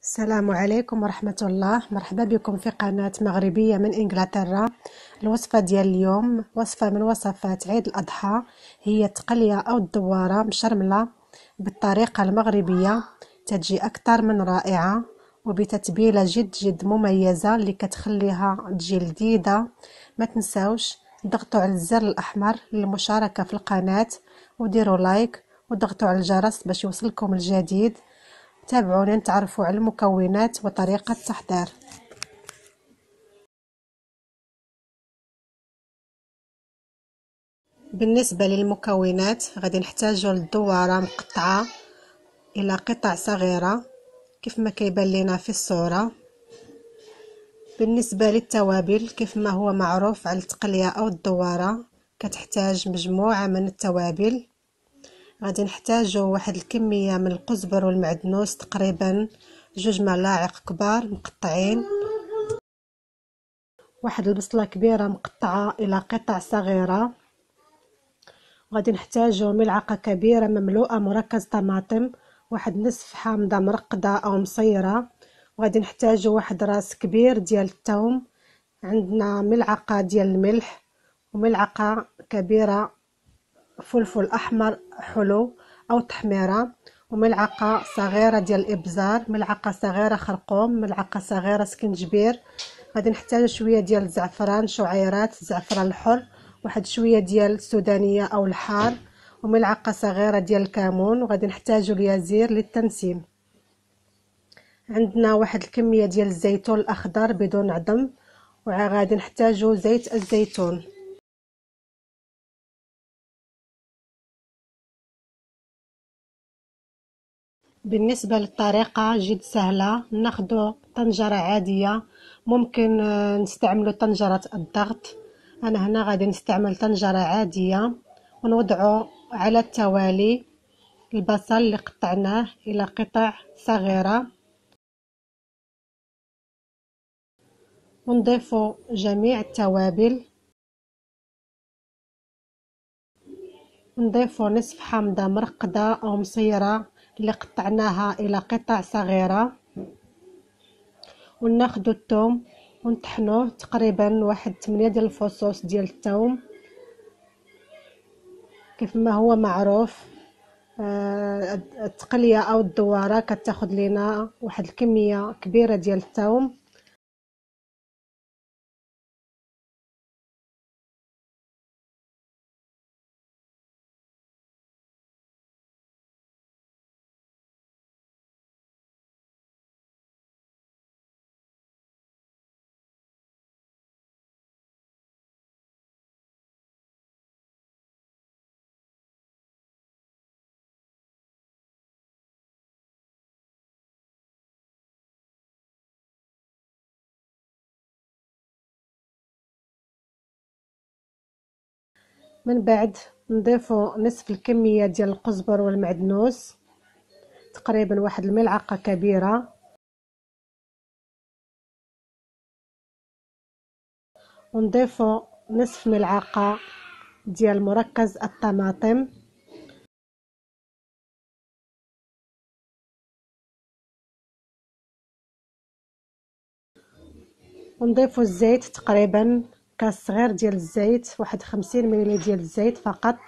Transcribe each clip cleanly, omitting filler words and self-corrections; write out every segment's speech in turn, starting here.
السلام عليكم ورحمة الله. مرحبا بكم في قناة مغربية من إنجلترا. الوصفة ديال اليوم وصفة من وصفات عيد الأضحى، هي التقلية أو الدوارة مشرملة بالطريقة المغربية. تجي أكثر من رائعة وبتتبيلة جد مميزة اللي كتخليها تجي لذيذة. ما تنساوش ضغطوا على الزر الأحمر للمشاركة في القناة وديروا لايك وضغطوا على الجرس باش يوصلكم الجديد. تابعوني نتعرفوا على المكونات وطريقة التحضير. بالنسبة للمكونات غادي نحتاجوا للدوارة مقطعة إلى قطع صغيرة كيف ما كيبان لنا في الصورة. بالنسبة للتوابل كيف ما هو معروف على التقلية أو الدوارة كتحتاج مجموعة من التوابل. غادي نحتاجوا واحد الكمية من القزبر والمعدنوس، تقريبا 2 ملاعق كبار مقطعين، واحد البصلة كبيرة مقطعة إلى قطع صغيرة. غادي نحتاجو ملعقة كبيرة مملوءة مركز طماطم، واحد نصف حامضة مرقدة أو مصيرة. وغادي نحتاجو واحد راس كبير ديال الثوم، عندنا ملعقة ديال الملح وملعقة كبيرة فلفل أحمر حلو أو تحميرة، وملعقة صغيرة ديال الإبزار، ملعقة صغيرة خرقوم، ملعقة صغيرة سكنجبير. غادي نحتاج شويه ديال الزعفران شعيرات الزعفران الحر، واحد شويه ديال السودانيه او الحار، وملعقه صغيره ديال الكمون. وغادي نحتاجو اليازير للتنسيم. عندنا واحد الكميه ديال الزيتون الاخضر بدون عظم، وغادي نحتاجو زيت الزيتون. بالنسبة للطريقة جد سهلة. ناخدو طنجرة عادية، ممكن نستعملو طنجرة الضغط، أنا هنا غادي نستعمل طنجرة عادية. ونوضعو على التوالي البصل اللي قطعناه إلى قطع صغيرة، ونضيفو جميع التوابل، ونضيفو نصف حامضة مرقدة أو مصيرة اللي قطعناها إلى قطع صغيرة، وناخدو الثوم ونطحنوه تقريبا واحد 8 ديال الفصوص ديال الثوم. كيف ما هو معروف التقلية او الدوارة كتاخد لنا واحد الكمية كبيرة ديال الثوم. من بعد نضيفو نصف الكمية ديال القزبر والمعدنوس، تقريبا واحد الملعقة كبيرة، ونضيفو نصف ملعقة ديال مركز الطماطم، ونضيفو الزيت تقريبا كاس صغير ديال الزيت، واحد 50 مليل ديال الزيت فقط.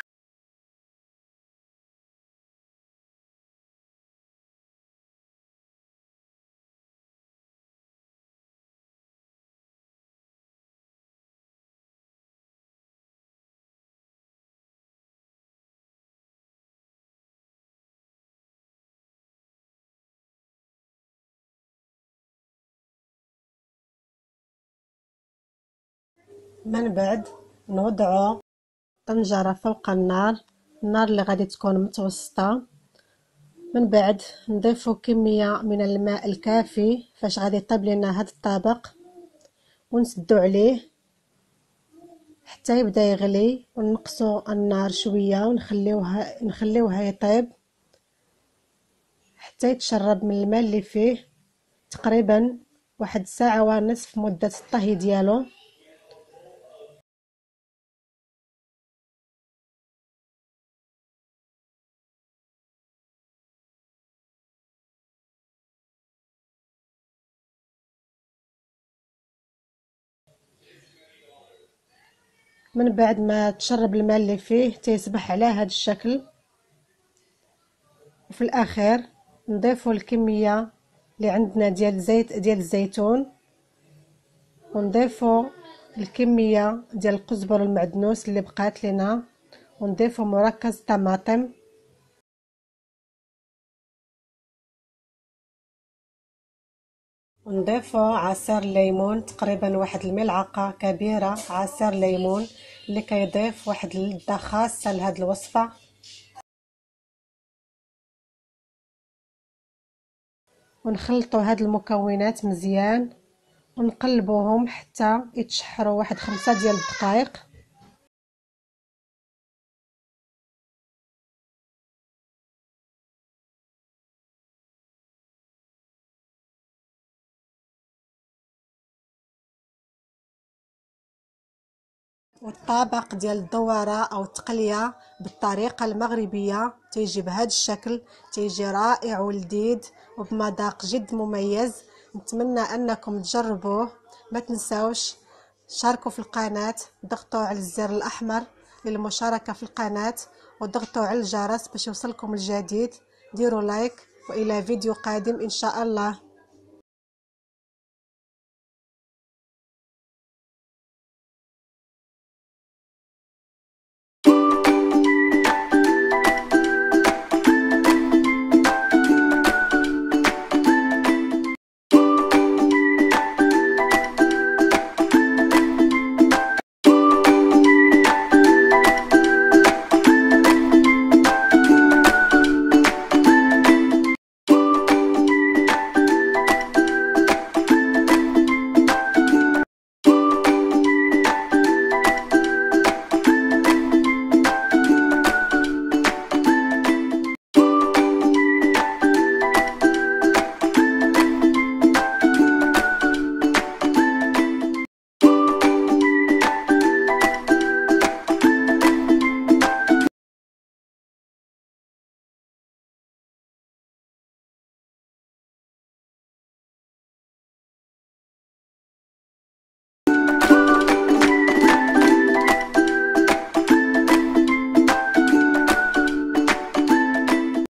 من بعد نوضعو طنجرة فوق النار اللي غادي تكون متوسطة. من بعد نضيفو كمية من الماء الكافي فاش غادي يطيب لنا هاد الطبق، ونسدو عليه حتى يبدا يغلي، ونقصو النار شوية ونخليوها يطيب حتى يتشرب من الماء اللي فيه، تقريبا واحد ساعة ونصف مدة الطهي ديالو. من بعد ما تشرب الماء اللي فيه تيصبح على هذا الشكل. وفي الاخير نضيفوا الكميه اللي عندنا ديال الزيتون، ونضيفوا الكميه ديال القزبر المعدنوس اللي بقات لنا، ونضيفوا مركز طماطم، ونضيفوا عصير ليمون، تقريبا واحد الملعقه كبيره عصير ليمون اللي كيضيف واحد اللذه خاصه لهاد الوصفه. ونخلطوا هاد المكونات مزيان ونقلبوهم حتى يتشحروا واحد 5 ديال الدقائق. والطبق ديال الدواره او التقليه بالطريقه المغربيه تيجي بهذا الشكل، تيجي رائع ولذيذ وبمذاق جد مميز. نتمنى انكم تجربوه. ما تنساوش شاركوا في القناه، ضغطوا على الزر الاحمر للمشاركه في القناه، وضغطوا على الجرس باش يوصلكم الجديد. ديروا لايك، والى فيديو قادم ان شاء الله.